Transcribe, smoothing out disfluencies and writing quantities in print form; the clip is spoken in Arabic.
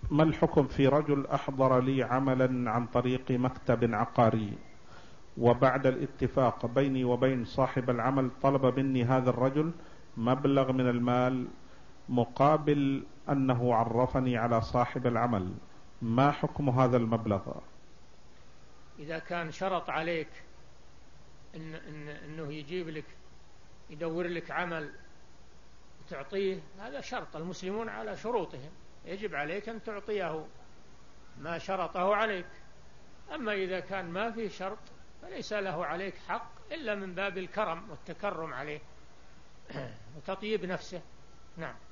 ما الحكم في رجل أحضر لي عملا عن طريق مكتب عقاري، وبعد الاتفاق بيني وبين صاحب العمل طلب مني هذا الرجل مبلغ من المال مقابل أنه عرفني على صاحب العمل، ما حكم هذا المبلغ؟ إذا كان شرط عليك أنه يجيب لك يدور لك عمل وتعطيه، هذا شرط، المسلمون على شروطهم، يجب عليك أن تعطيه ما شرطه عليك. أما إذا كان ما فيه شرط فليس له عليك حق إلا من باب الكرم والتكرم عليه وتطيب نفسه. نعم.